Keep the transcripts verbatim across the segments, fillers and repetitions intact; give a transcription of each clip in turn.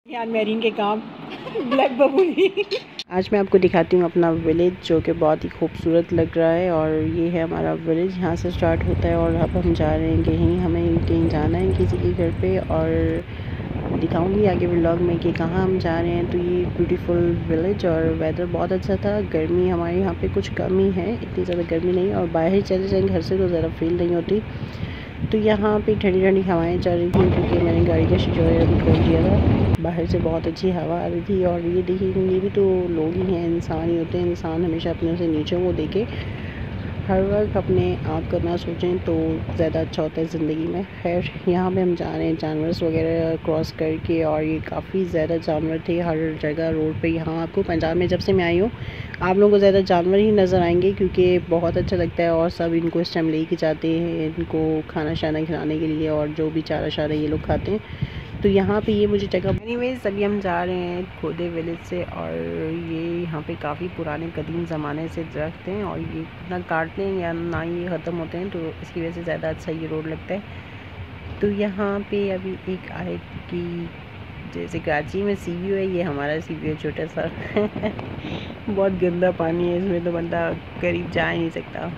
यार मेरीन के काम ब्लैक बबूली। आज मैं आपको दिखाती हूँ अपना विलेज जो कि बहुत ही खूबसूरत लग रहा है। और ये है हमारा विलेज, यहाँ से स्टार्ट होता है और अब हम जा रहे हैं कहीं, हमें कहीं जाना है किसी के घर पे और दिखाऊंगी आगे व्लॉग में कि कहाँ हम जा रहे हैं। तो ये ब्यूटीफुल विलेज और वेदर बहुत अच्छा था। गर्मी हमारे यहाँ पे कुछ कम ही है, इतनी ज़्यादा गर्मी नहीं, और बाहर चले जाएँ घर से तो ज़्यादा फील नहीं होती। तो यहाँ पे ठंडी ठंडी हवाएं चल रही थी क्योंकि मैंने गाड़ी का शीशा अभी खोल दिया था। बाहर से बहुत अच्छी हवा आ रही थी। और ये देखिए, ये भी तो लोग ही हैं, इंसान ही होते हैं। इंसान हमेशा अपने से नीचे वो देखे, हर वक्त अपने आप करना सोचें तो ज़्यादा अच्छा होता है ज़िंदगी में। खैर, यहाँ पे हम जा रहे हैं जानवर वगैरह क्रॉस करके, और ये काफ़ी ज़्यादा जानवर थे हर जगह रोड पे। यहाँ आपको पंजाब में जब से मैं आई हूँ आप लोगों को ज़्यादा जानवर ही नज़र आएंगे क्योंकि बहुत अच्छा लगता है। और सब इनको इस टाइम ले के जाते हैं, इनको खाना शाना खिलाने के लिए, और जो भी चारा शारा ये लोग खाते हैं। तो यहाँ पे ये मुझे जगह एनीवेज अभी हम जा रहे हैं खोदे विलेज से। और ये यहाँ पे काफ़ी पुराने कदीम ज़माने से दरख्त हैं और ये ना काटते हैं या ना ये ख़त्म होते हैं, तो इसकी वजह से ज़्यादा अच्छा ये रोड लगता है। तो यहाँ पे अभी एक आए कि जैसे कराची में सी व्यू है, ये हमारा सी व्यू है छोटा सा। बहुत गंदा पानी है इसमें, तो बंदा करीब जा ही नहीं सकता।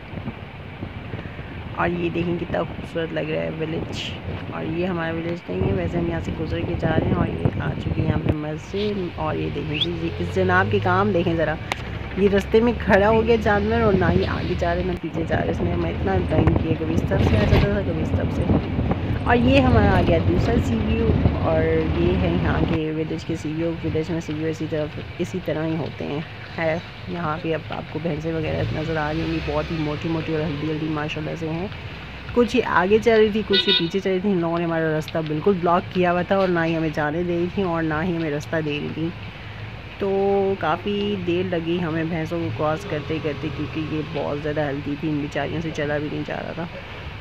और ये देखें कितना खूबसूरत लग रहा है विलेज। और ये हमारा विलेज नहीं है, वैसे हम यहाँ से गुजर के जा रहे हैं। और ये आ चुके हैं यहाँ पे मस्जिद। और ये देखें जी, इस जनाब के काम देखें ज़रा, ये रास्ते में खड़ा हो गया जानवर, और ना ही आगे जा रहे ना पीछे जा रहे। इसने मैं इतना टाइम किया, कभी इस तरफ से आ जाता था कभी इस तरफ से। और ये हमारा आ गया दूसरा सी व्यू। और ये है यहाँ के विलेज के सी व्यू। विलेज में सी व्यू इसी तरफ इसी तरह ही होते हैं। है यहाँ पे अब आपको भैंसें वगैरह नज़र आ रही होंगी, बहुत ही मोटी मोटी और हल्दी हल्दी माशाल्लाह से हैं। कुछ ही आगे चल रही थी, कुछ ही पीछे चल रही थी। इन लोगों ने हमारा रास्ता बिल्कुल ब्लॉक किया हुआ था, और ना ही हमें जाने दे रही थी और ना ही हमें रास्ता दे रही थी। तो काफ़ी देर लगी हमें भैंसों को क्रॉस करते करते, क्योंकि ये बहुत ज़्यादा हल्दी थी, इन बेचारियों से चला भी नहीं जा रहा था।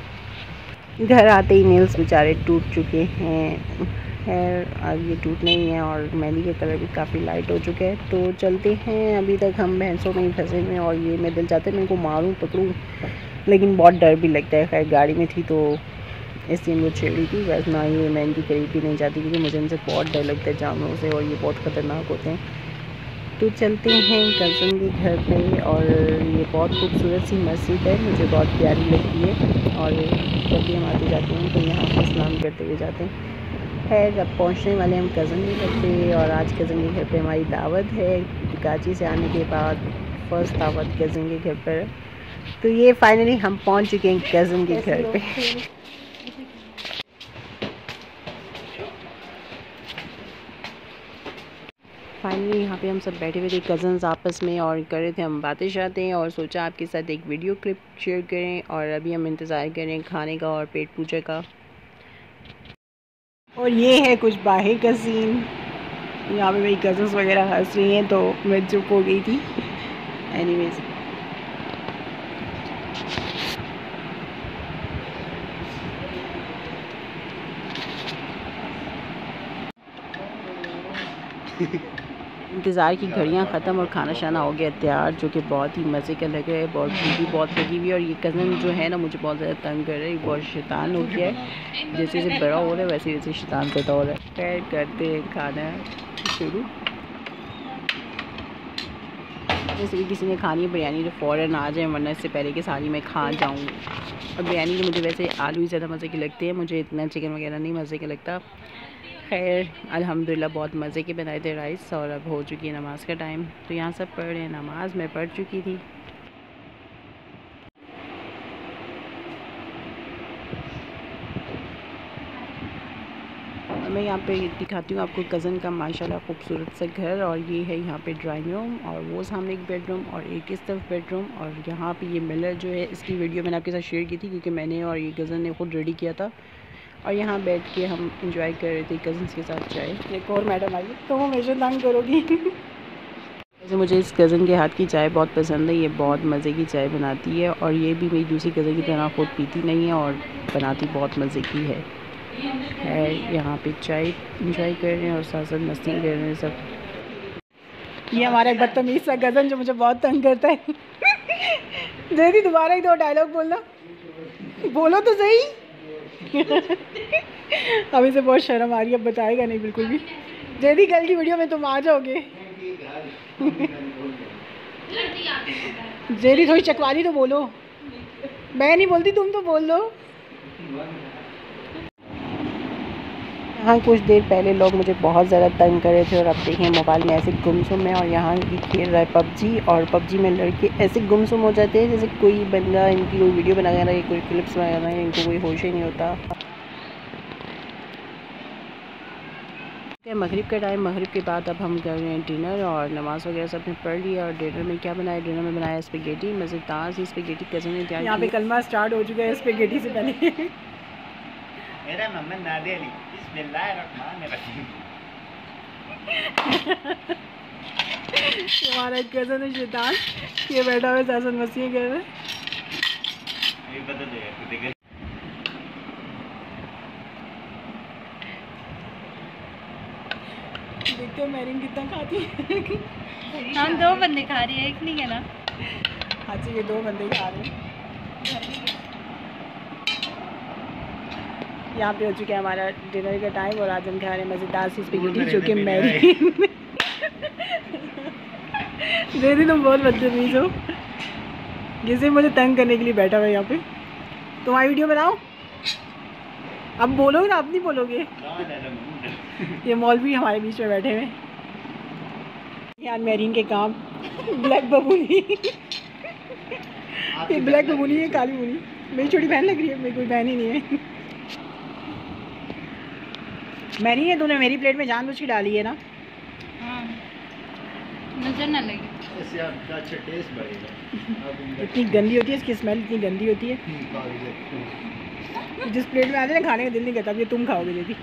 घर आते ही नेल्स बेचारे टूट चुके हैं। खैर अब ये टूट नहीं है, और मेहंदी का कलर भी काफ़ी लाइट हो चुका है। तो चलते हैं, अभी तक हम भैंसों में ही फंसे हुए हैं। और ये मैं दिल चाहते मैं इनको मारूं पकड़ूं, लेकिन बहुत डर भी लगता है। खैर गाड़ी में थी तो इसलिए मुझे छेड़ी थी, वैसे ना ये मैं इनकी करीब भी नहीं जाती क्योंकि मुझे इनसे बहुत डर लगता है जानवरों से, और ये बहुत ख़तरनाक होते हैं। तो चलते हैं कज़न के घर पे। और ये बहुत खूबसूरत सी मस्जिद है, मुझे बहुत प्यारी लगती है। और जब भी हम आते जाते हैं तो यहाँ से स्नान करते हुए जाते हैं। खैर अब पहुँचने वाले हम कज़न के घर पे, और आज कज़न के घर पे हमारी दावत है। कराची से आने के बाद फर्स्ट दावत कज़न के घर पर। तो ये फाइनली हम पहुँच चुके हैं कज़न के घर पे। फाइनली यहाँ पे हम सब बैठे हुए थे कज़न्स आपस में, और कर रहे थे हम बातें शातें, और सोचा आपके साथ एक वीडियो क्लिप शेयर करें। और अभी हम इंतज़ार करें खाने का और पेट पूजा का। और ये है कुछ बाहर का सीन। यहाँ पे मेरी कज़न्स वगैरह हंस रही हैं तो मैं चुप हो गई थी। एनीवेज इंतज़ार की घड़ियाँ ख़त्म और खाना शाना हो गया तैयार, जो कि बहुत ही मज़े का लग रहा है। बहुत भूख भी बहुत लगी हुई है। और ये कज़न जो है ना मुझे बहुत ज़्यादा तंग कर रहा है, बहुत शैतान हो गया है। जैसे जैसे बड़ा हो रहा है वैसे वैसे शैतान करता हो रहा है। खैर करते हैं खाना शुरू। जैसे कि किसी ने खानी है बिरयानी तो फ़ौरन आ जाए, वरना इससे पहले कि सारी मैं खा जाऊँ। और बिरयानी तो मुझे वैसे आलू ही ज़्यादा मज़े के लगते हैं, मुझे इतना चिकन वगैरह नहीं मज़े के लगता। खैर अल्हम्दुलिल्लाह बहुत मज़े के बनाए थे राइस। और अब हो चुकी है नमाज़ का टाइम, तो यहाँ सब पढ़ रहे हैं नमाज़। मैं पढ़ चुकी थी। और मैं यहाँ पे दिखाती हूँ आपको कज़न का माशाल्लाह खूबसूरत सा घर। और ये है यहाँ पे ड्राइंग रूम, और वो सामने एक बेडरूम, और एक इस तरफ बेडरूम। और यहाँ पे ये मिलर जो है, इसकी वीडियो मैंने आपके साथ शेयर की थी क्योंकि मैंने और ये कज़न ने खुद रेडी किया था। और यहाँ बैठ के हम इंजॉय कर रहे थे कज़न्स के साथ चाय। एक और मैडम आई तो हमेशा तंग करोगी। वैसे मुझे इस कज़न के हाथ की चाय बहुत पसंद है, ये बहुत मज़े की चाय बनाती है। और ये भी मेरी दूसरी कज़न की तरह खुद पीती नहीं है, और बनाती बहुत मज़े की है। है यहाँ पे चाय इंजॉय कर रहे हैं और साथ साथ मस्ती कर रहे हैं सब। ये हमारा एक बदतमीज़ सा कज़न जो मुझे बहुत तंग करता है। जल्दी दोबारा ही दो डायलॉग बोलना, बोलो तो सही। अब इसे बहुत शर्म आ रही है, अब बताएगा नहीं बिल्कुल भी। जेदी कल की वीडियो में तुम आ जाओगे। जेदी थोड़ी चकवाली तो बोलो। मैं नहीं बोलती, तुम तो बोल दो। यहाँ कुछ देर पहले लोग मुझे बहुत ज़्यादा तंग कर रहे थे और अब देखिए मोबाइल में ऐसे गुमसुम है और यहाँ खेल रहा है पबजी। और पबजी में लड़के ऐसे गुमसुम हो जाते हैं जैसे कोई बंदा इनकी कोई वीडियो बना रहा है, कोई क्लिप्स बना रहा है, इनको कोई होश ही नहीं होता। मगरिब का टाइम, मगरिब के बाद अब हम कर रहे हैं डिनर और नमाज़ वगैरह सब ने पढ़ लिया। और डिनर में क्या बनाया? डिनर में बनाया स्पेगेटी, मज़ेदार सी स्पेगेटी कज़न ने तैयार की। यहाँ पे कलमा स्टार्ट हो चुका है स्पेगेटी से पहले। मेरा मोहम्मद नादे अली, बिस्मिल्लाहिर्रहमानिर्रहीम। हमारा कज़न है शैतान, ये बैठा हुआ सासन मसीह कर रहा है। ये बदल दे यार, देख देखते हो मैरिन कितना खाती है। हम दो बंदे खा रही है, एक नहीं है ना। अच्छा ये दो बंदे खा रहे हैं। यहाँ पे हो चुका है हमारा डिनर का टाइम और आज हम खा रहे हैं मज़ेदार सी स्पेगेटी जो कि मैरिन। दीदी तुम बहुत बदतमीज हो, जैसे मुझे तंग करने के लिए बैठा हुआ है यहाँ पे। तुम्हारी वीडियो बनाओ, अब बोलोगे ना, अब नहीं बोलोगे। ये मौलवी हमारे बीच में बैठे हुए यार। मैरीन के काम ब्लैक बबूनी। ये ब्लैक बबूनी है, काली बबूनी। मेरी छोटी बहन लग रही है, मेरी कोई बहन ही नहीं है। मैरीन है, तूने मेरी प्लेट में जानबूझ के डाली है ना। हाँ, नजर ना लगे, इससे आपका अच्छा टेस्ट बढ़ेगा। इतनी गंदी होती है इसकी स्मेल, इतनी गंदी होती है। जिस प्लेट में आ जाए ना खाने का दिल नहीं करता। अब ये तुम खाओगे दीदी।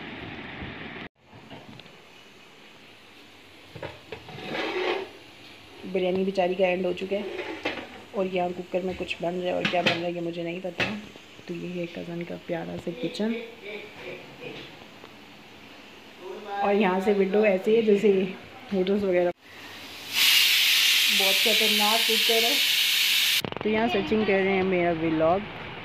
बिरयानी बेचारी का एंड हो चुका है और यहाँ कुकर में कुछ बन रहा है और क्या बन रहा है ये मुझे नहीं पता। तो ये है कज़न का प्यारा सा किचन और यहाँ से विंडो ऐसे है जैसे होटल्स वगैरह। बहुत खतरनाक कुकर है। तो यहाँ सर्चिंग कर रहे हैं मेरा व्लॉग।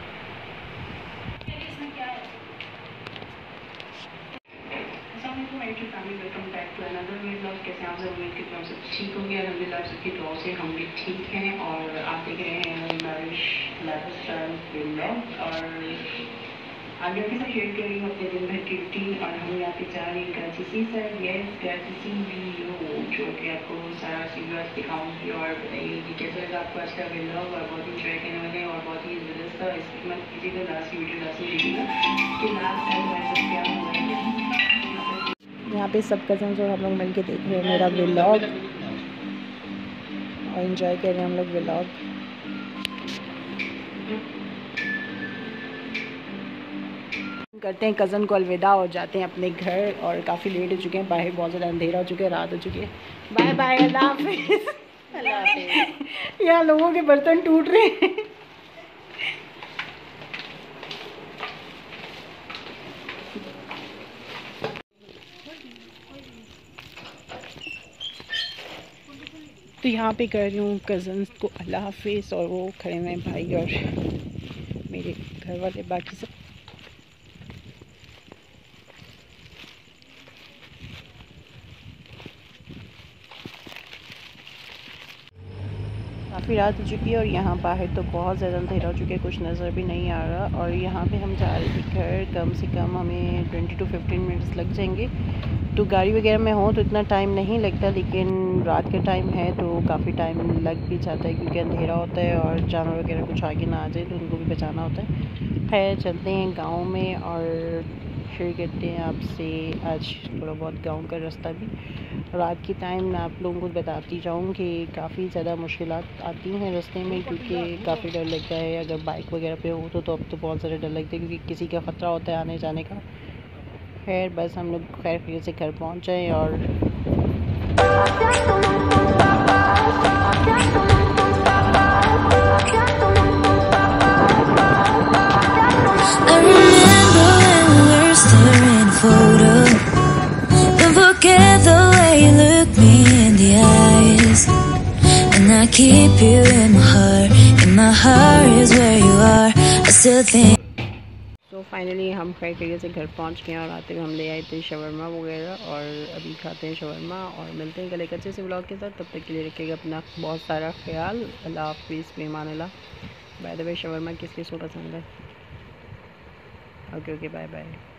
ठीक हो गया अल्हम्दुलिल्लाह, सबकी दुआ से हम भी ठीक हैं। और आप देख रहे हैं मैरिज लाइफस्टाइल व्लॉग और आगे आपके साथ शेयर करेंगे अपने दिन भर की रूटीन। और हम यहाँ पे जा रहे हैं कराची सी सर यस कराची सी वीडियो जो कि आपको सारा सीरियस दिखाऊंगी और बताइए कि कैसा लगा आपको आज का व्लॉग। और बहुत इंजॉय करने वाले हैं और बहुत ही ज़बरदस्त था। इसकी मत कीजिएगा, लास्ट की वीडियो लास्ट में देखिएगा कि लास्ट टाइम हमारे साथ क्या हुआ है। यहाँ पे सब कज़न्स और हम लोग मिल के देख रहे हैं मेरा व्लॉग और एंजॉय कर रहे हैं हम लोग व्लॉग। करते हैं कज़न को अलविदा और जाते हैं अपने घर। और काफ़ी लेट हो चुके हैं, बाहर बहुत ज़्यादा अंधेरा हो चुका है, रात हो चुकी है। बाय बाय, अल्लाह हाफिज़। अल्लाह हाफिज़। यहाँ लोगों के बर्तन टूट रहे हैं। तो यहाँ पे कर रही हूँ कज़न्स को अल्लाह हाफिज़ और वो खड़े हुए हैं भाई और मेरे घर वाले बाकी सब। काफ़ी रात हो चुकी है और यहाँ बाहर तो बहुत ज़्यादा अंधेरा हो चुका है, कुछ नज़र भी नहीं आ रहा। और यहाँ पे हम जा रहे थे घर, कम से कम हमें ट्वेंटी टू फिफ्टीन मिनट्स लग जाएंगे। तो गाड़ी वगैरह में हो तो इतना टाइम नहीं लगता, लेकिन रात का टाइम है तो काफ़ी टाइम लग भी जाता है क्योंकि अंधेरा होता है और जानवर वगैरह कुछ आगे ना आ जाए तो उनको भी बचाना होता है। खैर चलते हैं गाँव में और शेयर करते हैं आपसे आज थोड़ा बहुत गाँव का रास्ता भी। रात के टाइम मैं आप लोगों को बताती जाऊँ कि काफ़ी ज़्यादा मुश्किलात आती हैं रास्ते में क्योंकि काफ़ी डर लगता है। अगर बाइक वगैरह पे हो तो, तो अब तो बहुत ज़्यादा डर लगता है क्योंकि किसी का ख़तरा होता है आने जाने का। खैर बस हम लोग खैर खैर से घर पहुँच जाएँ और keep you in my heart, in my heart is where you are. I still think so finally हम खैर खैरियत से घर पहुंच गए और आते हुए हम ले आए थे शवरमा वगैरह और अभी खाते हैं शवरमा और मिलते हैं कल एक अच्छे से व्लॉग के साथ। तब तक के लिए रखिएगा अपना बहुत सारा ख्याल। अल्लाह हाफिज़, मेहमान अल्लाह। बाय द वे शवरमा किस किस को पसंद है? Okay okay, bye bye.